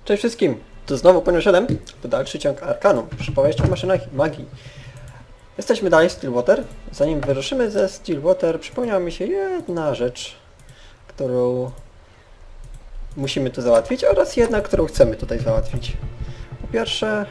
Cześć wszystkim! Tu znowu Poniosiadem, to dalszy ciąg Arkanu, przypowieść o maszynach magii. Jesteśmy dalej w Stillwater. Zanim wyruszymy ze Stillwater, przypomniała mi się jedna rzecz, którą musimy tu załatwić, oraz jedna, którą chcemy tutaj załatwić. Po pierwsze,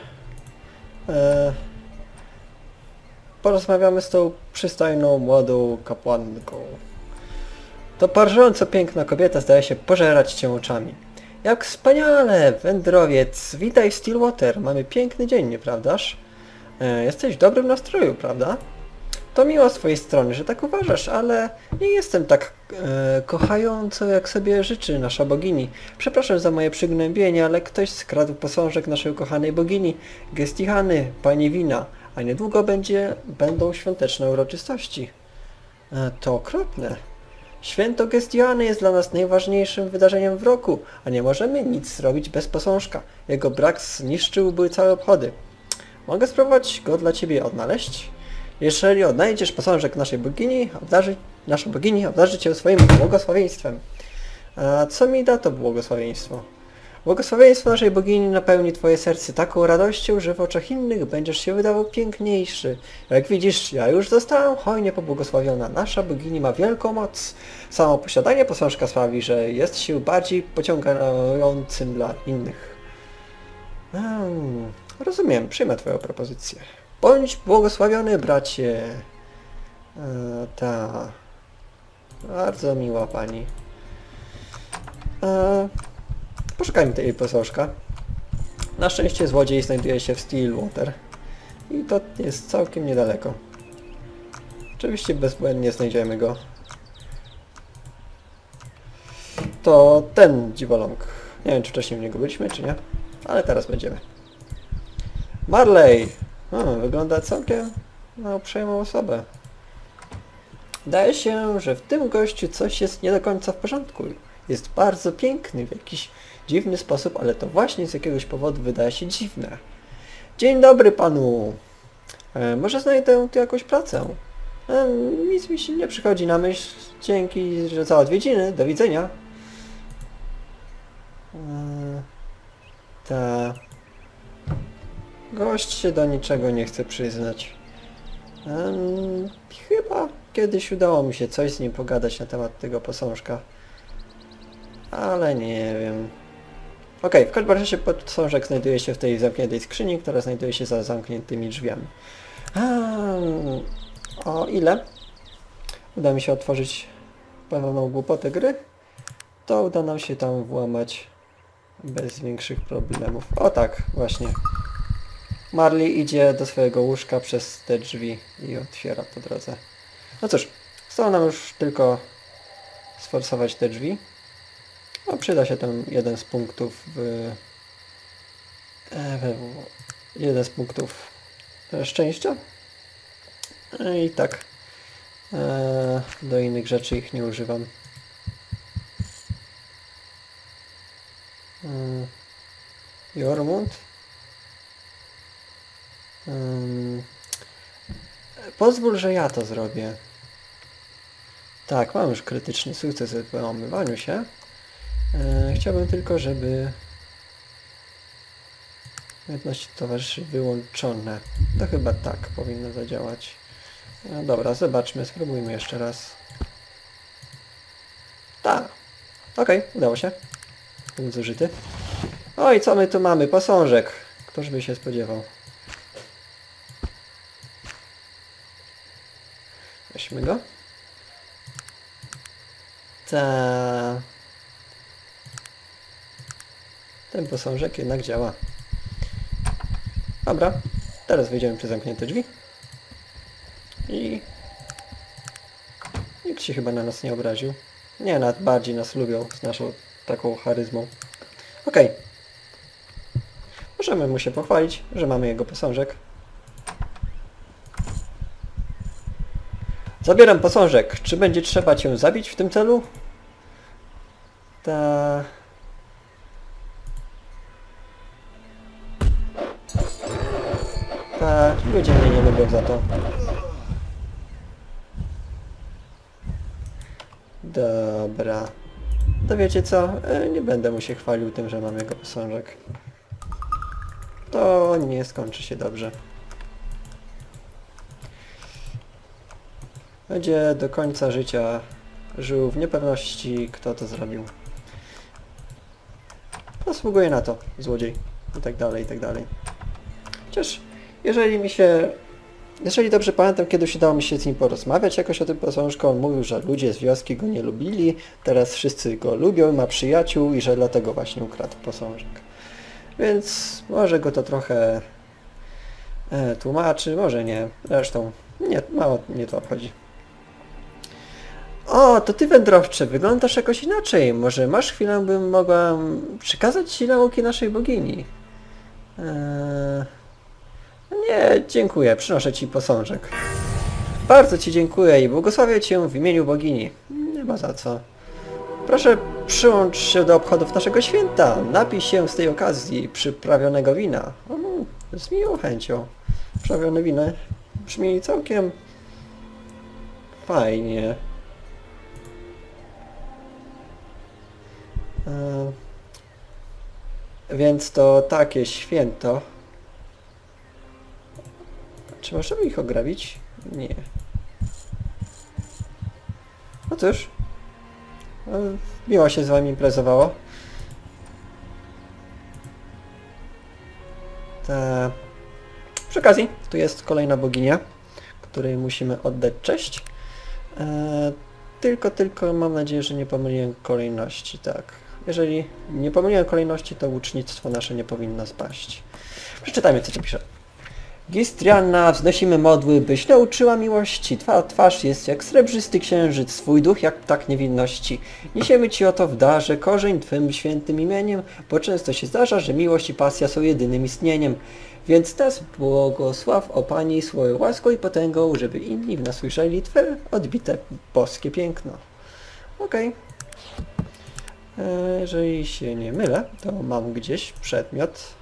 porozmawiamy z tą przystojną, młodą kapłanką. To parżąco piękna kobieta zdaje się pożerać cię oczami. Jak wspaniale, wędrowiec! Witaj w Stillwater. Mamy piękny dzień, nieprawdaż? Jesteś w dobrym nastroju, prawda? To miło z twojej strony, że tak uważasz, ale nie jestem tak kochająco, jak sobie życzy nasza bogini. Przepraszam za moje przygnębienie, ale ktoś skradł posążek naszej ukochanej bogini, Gestihany, pani Wina, a niedługo będą świąteczne uroczystości. To okropne. Święto Gestihany jest dla nas najważniejszym wydarzeniem w roku, a nie możemy nic zrobić bez posążka. Jego brak zniszczyłby całe obchody. Mogę spróbować go dla ciebie odnaleźć? Jeżeli odnajdziesz posążek naszej bogini, nasza bogini obdarzy cię swoim błogosławieństwem. A co mi da to błogosławieństwo? Błogosławieństwo naszej bogini napełni twoje serce taką radością, że w oczach innych będziesz się wydawał piękniejszy. Jak widzisz, ja już zostałam hojnie pobłogosławiona. Nasza bogini ma wielką moc. Samo posiadanie posążka sprawi, że jest się bardziej pociągającym dla innych. Rozumiem, przyjmę twoją propozycję. Bądź błogosławiony, bracie. Ta. Bardzo miła pani. Poszukajmy tej posążka. Na szczęście złodziej znajduje się w Stillwater. I to jest całkiem niedaleko. Oczywiście bezbłędnie znajdziemy go. To ten dziwoląg. Nie wiem, czy wcześniej w niego byliśmy, czy nie. Ale teraz będziemy. Marley! Wygląda całkiem na uprzejmą osobę. Wydaje się, że w tym gościu coś jest nie do końca w porządku. Jest bardzo piękny w jakiś dziwny sposób, ale to właśnie z jakiegoś powodu wydaje się dziwne. Dzień dobry panu! Może znajdę tu jakąś pracę? Nic mi się nie przychodzi na myśl. Dzięki za odwiedziny. Do widzenia. Ta... Gość się do niczego nie chce przyznać. Chyba kiedyś udało mi się coś z nim pogadać na temat tego posążka. Ale nie wiem. Okej, w każdym razie posążek znajduje się w tej zamkniętej skrzyni, która znajduje się za zamkniętymi drzwiami. O ile uda mi się otworzyć pewną głupotę gry, to uda nam się tam włamać bez większych problemów. O tak, właśnie. Marley idzie do swojego łóżka przez te drzwi i otwiera po drodze. No cóż, zostało nam już tylko sforsować te drzwi. No, przyda się tam jeden z punktów szczęścia. I tak do innych rzeczy ich nie używam. Jormund. Pozwól, że ja to zrobię. Tak, mam już krytyczny sukces w wyłamywaniu się. Chciałbym tylko, żeby umiejętności towarzyszy wyłączone. To chyba tak powinno zadziałać. Dobra, zobaczmy, spróbujmy jeszcze raz. Tak. Okej, udało się. Punkt zużyty. Oj, co my tu mamy? Posążek. Ktoż by się spodziewał. Weźmy go. Ten posążek jednak działa. Dobra, teraz wyjdziemy przez zamknięte drzwi. I nikt się chyba na nas nie obraził. Nie, nawet bardziej nas lubią z naszą taką charyzmą. Okej. Możemy mu się pochwalić, że mamy jego posążek. Zabieram posążek. Czy będzie trzeba cię zabić w tym celu? Ludzie mnie nie lubią za to. Dobra. to wiecie co? Nie będę mu się chwalił tym, że mam jego posążek. To nie skończy się dobrze. Będzie do końca życia żył w niepewności, kto to zrobił. Zasługuje na to, złodziej. I tak dalej, i tak dalej. Chociaż, jeżeli dobrze pamiętam, kiedyś udało mi się z nim porozmawiać jakoś o tym posążku, on mówił, że ludzie z wioski go nie lubili, teraz wszyscy go lubią, ma przyjaciół i że dlatego właśnie ukradł posążek. Więc może go to trochę tłumaczy, może nie. Zresztą nie, mało mnie to obchodzi. O, to ty, wędrowcze, wyglądasz jakoś inaczej. Może masz chwilę, bym mogła przekazać ci nauki naszej bogini. Nie, dziękuję, przynoszę ci posążek. Bardzo ci dziękuję i błogosławię cię w imieniu bogini. Nie ma za co. Proszę przyłącz się do obchodów naszego święta. Napij się z tej okazji przyprawionego wina. Z miłą chęcią. Przyprawione wino brzmi całkiem fajnie. Więc to takie święto. Czy możemy ich ograbić? Nie. No cóż. Miło się z wami imprezowało. Przy okazji, tu jest kolejna boginia, której musimy oddać cześć. Tylko mam nadzieję, że nie pomyliłem kolejności, tak. Jeżeli nie pomyliłem kolejności, to łucznictwo nasze nie powinno spaść. Przeczytajmy, co tu pisze. Gistrianna, wznosimy modły, byś nauczyła miłości. Twa twarz jest jak srebrzysty księżyc, swój duch jak ptak niewinności. Niesiemy ci oto w darze korzeń twym świętym imieniem, bo często się zdarza, że miłość i pasja są jedynym istnieniem. Więc nas błogosław, o Pani, swoją łaską i potęgą, żeby inni w nas słyszeli Twe odbite boskie piękno. Okej. Jeżeli się nie mylę, to mam gdzieś przedmiot,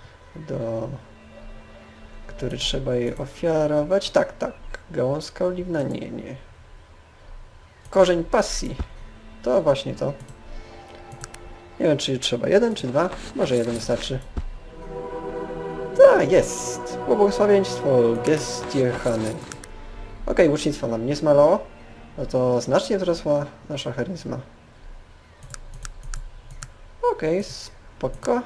który trzeba jej ofiarować. Tak. Gałązka oliwna? Nie. Korzeń pasji. To właśnie to. Nie wiem, czy trzeba jeden, czy dwa. Może jeden wystarczy. Tak, jest. Błogosławieństwo Gestierhany. Okej, łucznictwo nam nie zmalało. No to znacznie wzrosła nasza charyzma. Okej, spoko.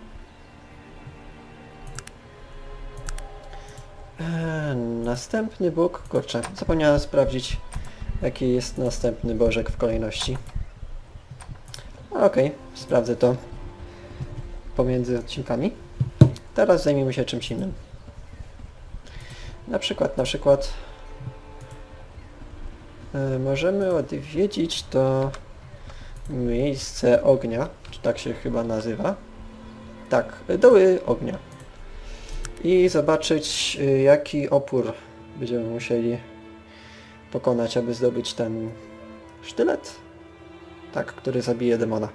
Następny Bóg. Kurczę, zapomniałem sprawdzić, jaki jest następny bożek w kolejności. Okej, sprawdzę to pomiędzy odcinkami. Teraz zajmiemy się czymś innym. Na przykład możemy odwiedzić to miejsce ognia, czy tak się chyba nazywa. Tak, doły ognia. I zobaczyć, jaki opór będziemy musieli pokonać, aby zdobyć ten sztylet. Tak, który zabije demona.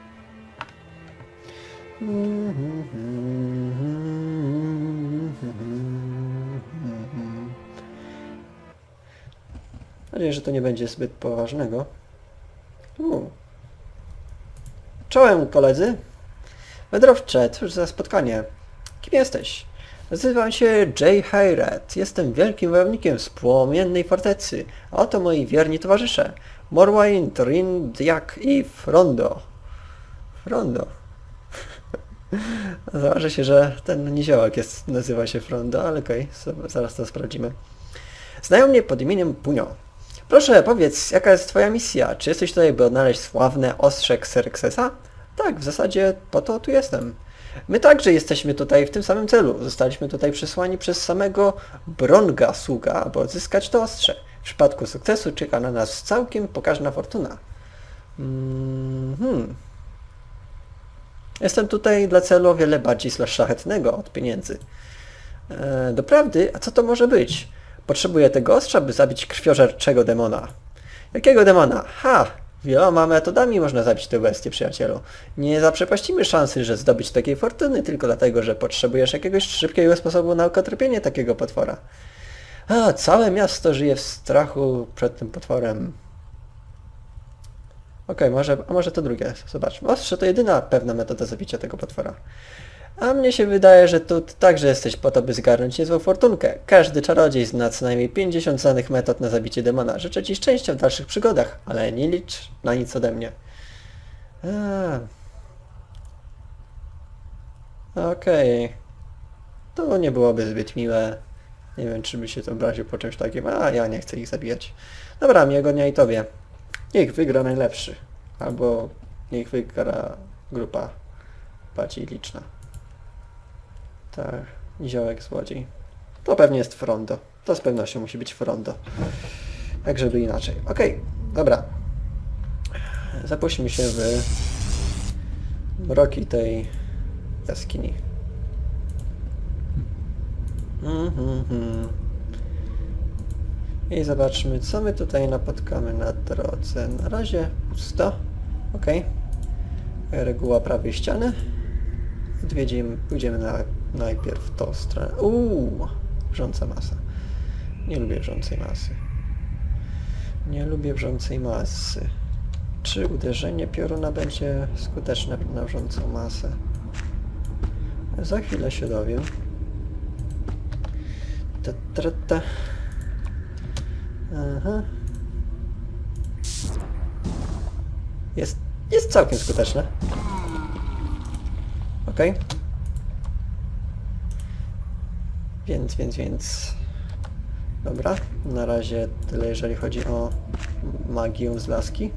Mam nadzieję, że to nie będzie zbyt poważnego. Czołem, koledzy! Wędrowcze, cóż za spotkanie. Kim jesteś? Nazywam się Jay Hayrat. Jestem wielkim wojownikiem z płomiennej fortecy. A oto moi wierni towarzysze. Morwain, Trin, Diak i Frondo. Frondo. Zauważy się, że ten niziołek nazywa się Frondo, ale okej, zaraz to sprawdzimy. Znają mnie pod imieniem Punio. Proszę, powiedz, jaka jest twoja misja? Czy jesteś tutaj, by odnaleźć sławne ostrze Xerxesa? Tak, w zasadzie po to tu jestem. My także jesteśmy tutaj w tym samym celu. Zostaliśmy tutaj przesłani przez samego Bronga-Suga, aby odzyskać to ostrze. W przypadku sukcesu czeka na nas całkiem pokaźna fortuna. Jestem tutaj dla celu o wiele bardziej szlachetnego od pieniędzy. Doprawdy? A co to może być? Potrzebuję tego ostrza, by zabić krwiożerczego demona. Jakiego demona? Wieloma metodami można zabić tę bestię, przyjacielu. Nie zaprzepaścimy szansy, że zdobyć takiej fortuny tylko dlatego, że potrzebujesz jakiegoś szybkiego sposobu na okropienie takiego potwora. Całe miasto żyje w strachu przed tym potworem. Okej, a może to drugie. Zobaczmy. Ostrze to jedyna pewna metoda zabicia tego potwora. A mnie się wydaje, że tu także jesteś po to, by zgarnąć niezłą fortunkę. Każdy czarodziej zna co najmniej 50 znanych metod na zabicie demona. Życzę ci szczęścia w dalszych przygodach, ale nie licz na nic ode mnie. Okej. To nie byłoby zbyt miłe. Nie wiem, czy by się to obraził po czymś takim. A, ja nie chcę ich zabijać. Dobra, miłego dnia i tobie. Niech wygra najlepszy. Albo niech wygra grupa bardziej liczna. Tak, niziołek złodziej. To pewnie jest Frondo. To z pewnością musi być Frondo. Jak żeby inaczej. Okej, dobra. Zapuśćmy się w mroki tej jaskini. I zobaczmy, co my tutaj napotkamy na drodze. Na razie pusto. Okej. Reguła prawej ściany. Pójdziemy najpierw w tą stronę. Wrząca masa. Nie lubię wrzącej masy. Nie lubię wrzącej masy. Czy uderzenie pioruna będzie skuteczne na wrzącą masę? Za chwilę się dowiem. Aha. Jest całkiem skuteczne. Okej. Więc... Dobra, na razie tyle jeżeli chodzi o magię z laski.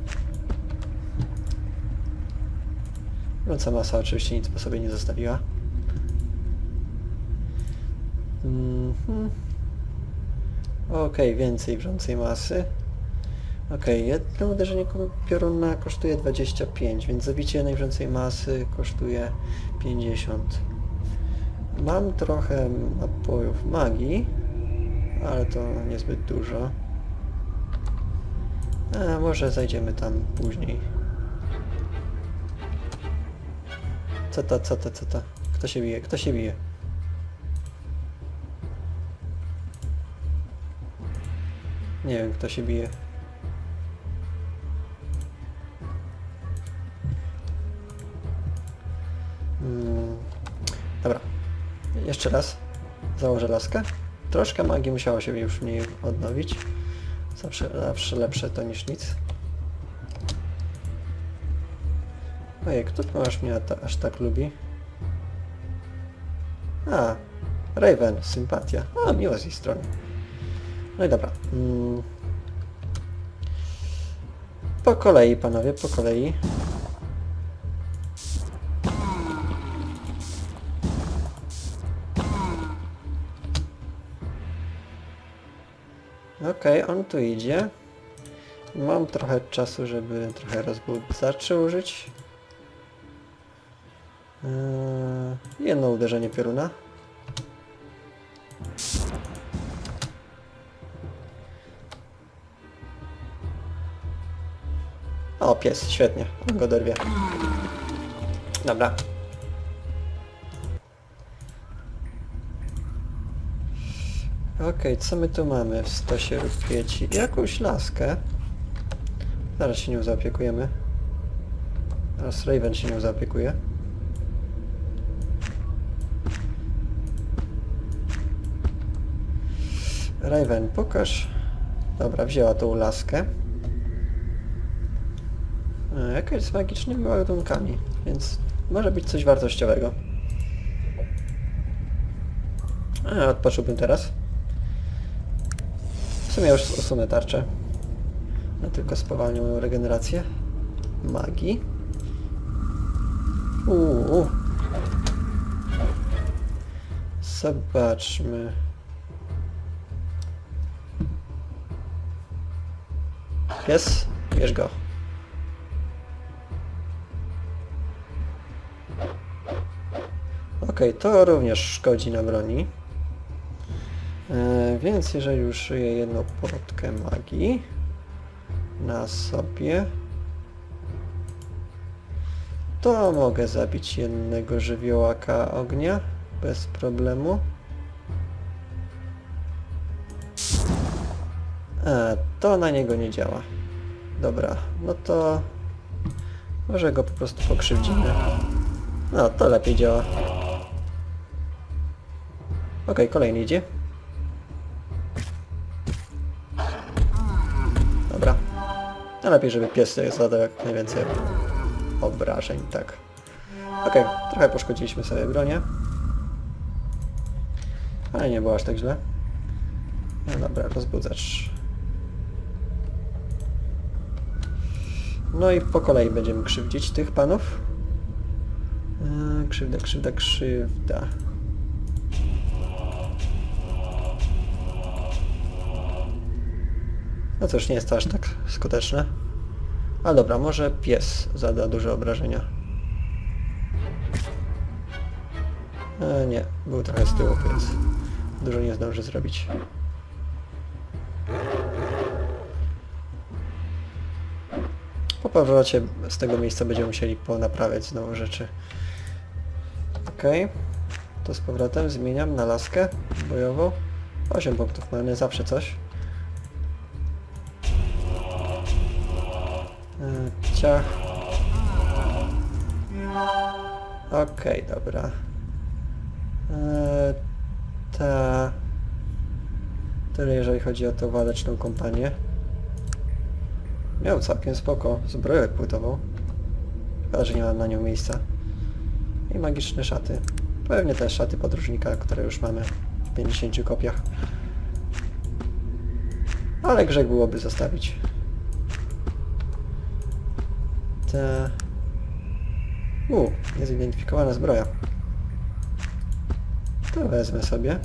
Wrząca masa oczywiście nic po sobie nie zostawiła. Okej, więcej wrzącej masy. Okej, jedno uderzenie pioruna kosztuje 25, więc zabicie najwrzącej masy kosztuje 50. Mam trochę napojów magii, ale to niezbyt dużo. A może zajdziemy tam później. Co to? Kto się bije? Kto się bije? Nie wiem, kto się bije. Dobra. Jeszcze raz. Założę laskę. Troszkę magii musiało się już w niej odnowić. Zawsze lepsze to niż nic. Ojej, kto tu aż mnie aż tak lubi? A, Raven, sympatia. A, miło z jej strony. No i dobra. Po kolei, panowie, po kolei. Okej, on tu idzie. Mam trochę czasu, żeby trochę rozbudzaczy użyć. Jedno uderzenie pioruna. O, pies, świetnie. On go dorwie. Dobra. Okej, co my tu mamy w stosie rupieci? Jakąś laskę. Zaraz się nią zaopiekujemy. Zaraz Raven się nią zaopiekuje. Raven, pokaż. Dobra, wzięła tą laskę. Jakaś z magicznymi ładunkami, więc może być coś wartościowego. Odpocząłbym teraz. W sumie już usunę tarczę. No tylko spowalnię moją regenerację. Magii. Zobaczmy. Pies, bierz go. Okej, to również szkodzi na broni. Więc jeżeli uszyję jedną płotkę magii na sobie, to mogę zabić jednego żywiołaka ognia bez problemu. To na niego nie działa. Dobra, no to może go po prostu pokrzywdzimy. No, to lepiej działa. Okej, kolejny idzie. Dobra. No lepiej, żeby pies zadał jak najwięcej obrażeń, tak. Okej, trochę poszkodziliśmy sobie bronię. Ale nie było aż tak źle. No dobra, rozbudzacz. No i po kolei będziemy krzywdzić tych panów. Krzywda, krzywda, krzywda. No cóż, nie jest to aż tak skuteczne. Ale dobra, może pies zada duże obrażenia. Nie, był trochę z tyłu, więc dużo nie zdąży zrobić. Po powrocie z tego miejsca będziemy musieli ponaprawiać znowu rzeczy. Okej. To z powrotem zmieniam na laskę bojową. 8 punktów mamy, zawsze coś. Ciach. Okej, dobra. Tyle jeżeli chodzi o tą waleczną kompanię. Miał całkiem spoko zbroję płytową. Szkoda, że nie mam na nią miejsca. I magiczne szaty. Pewnie te szaty podróżnika, które już mamy w 50 kopiach. Ale grzech byłoby zostawić. Niezidentyfikowana zbroja. To wezmę sobie.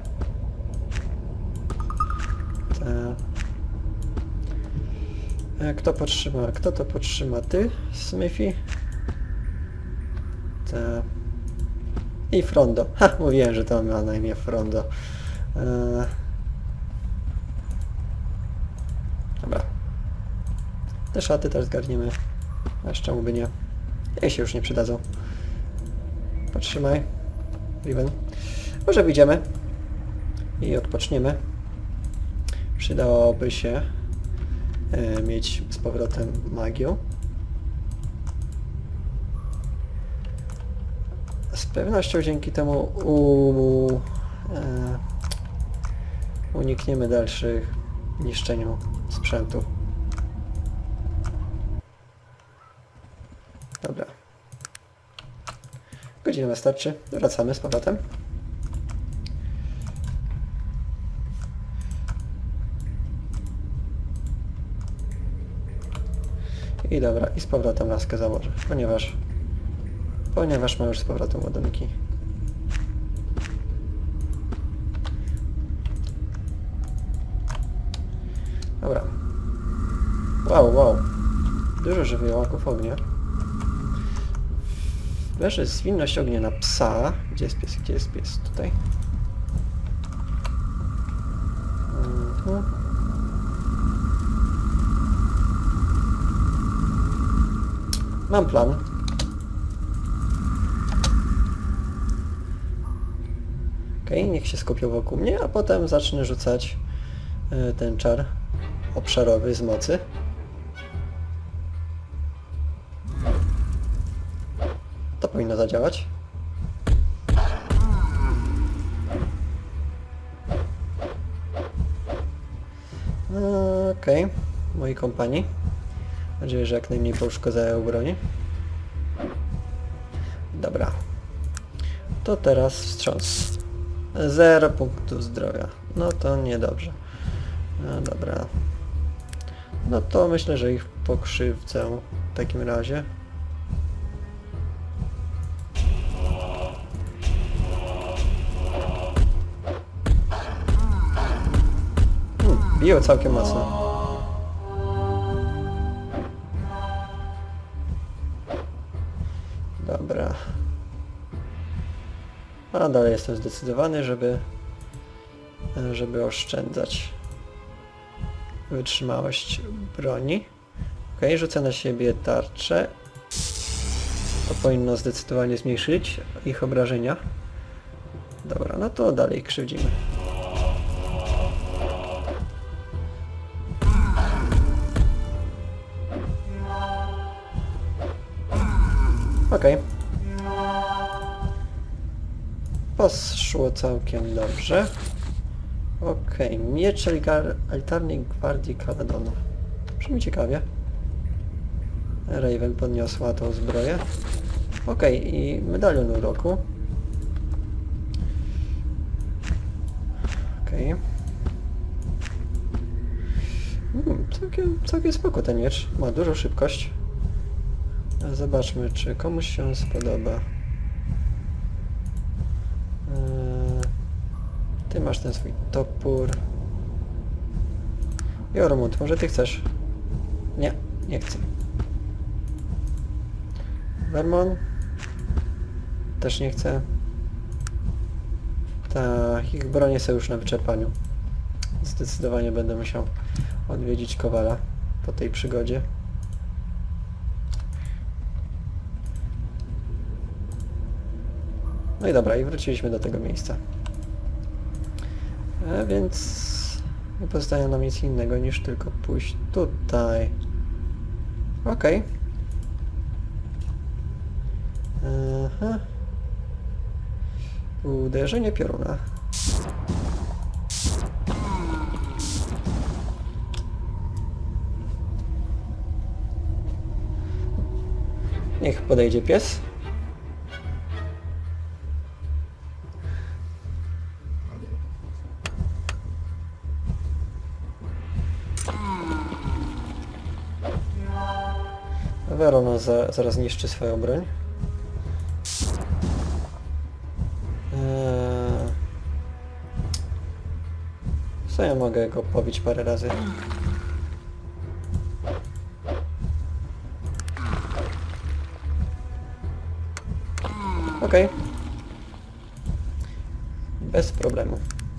Kto podtrzyma? Kto to podtrzyma? Ty, Smithy? I Frondo. Ha, mówiłem, że to ma na imię Frondo. Dobra. Te szaty też zgarniemy. A czemu by nie? Jej się już nie przydadzą. Podtrzymaj. Riven. Może wyjdziemy i odpoczniemy. Przydałoby się mieć z powrotem magię. Z pewnością dzięki temu unikniemy dalszych niszczeniu sprzętu. Dobra. Godzina wystarczy. Wracamy z powrotem. I dobra, i z powrotem laskę założę, ponieważ ma już z powrotem ładunki. Dobra. Wow. Dużo żywiołaków ognia. Leży zwinność ognia na psa. Gdzie jest pies? Gdzie jest pies? Tutaj. Mam plan. Okej, niech się skupią wokół mnie, a potem zacznę rzucać ten czar obszarowy z mocy. To powinno zadziałać. Okej, moi kompanii. Mam nadzieję, że jak najmniej pouszkodzają broni. Dobra. To teraz wstrząs. 0 punktów zdrowia. No to niedobrze. No dobra. No to myślę, że ich pokrzywdzę w takim razie. Biją całkiem mocno. Dobra. A dalej jestem zdecydowany, żeby oszczędzać wytrzymałość broni. Ok, rzucę na siebie tarczę. To powinno zdecydowanie zmniejszyć ich obrażenia. Dobra, no to dalej krzywdzimy. Okej. Poszło całkiem dobrze. Okej, miecz Elitarnej Gwardii Caledonu. Brzmi ciekawie. Raven podniosła tą zbroję. Okej, i medalion uroku. Okej. Całkiem spoko ten miecz. Ma dużą szybkość. Zobaczmy, czy komuś się spodoba. Ty masz ten swój topór. Jormund, może ty chcesz? Nie, nie chcę. Vermon? Też nie chcę. Tak, ich bronie są już na wyczerpaniu. Zdecydowanie będę musiał odwiedzić Kowala po tej przygodzie. No i dobra, i wróciliśmy do tego miejsca. Więc nie pozostaje nam nic innego niż tylko pójść tutaj. Okej. Aha. Uderzenie pioruna. Niech podejdzie pies. Verona zaraz niszczy swoją broń. Co ja mogę go pobić parę razy? Okej. Bez problemu.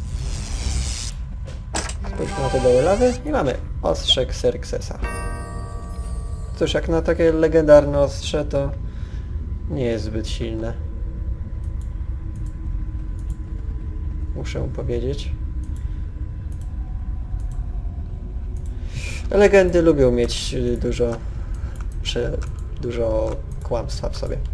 Spójrzmy na te doły lawy i mamy ostrze Xerxesa. Cóż, jak na takie legendarne ostrze to nie jest zbyt silne. Muszę powiedzieć. Legendy lubią mieć dużo kłamstwa w sobie.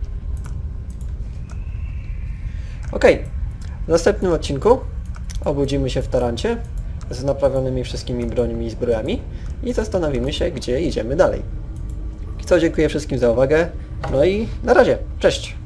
Okej. W następnym odcinku obudzimy się w Tarancie z naprawionymi wszystkimi brońmi i zbrojami i zastanowimy się, gdzie idziemy dalej. Co, dziękuję wszystkim za uwagę. No i na razie. Cześć!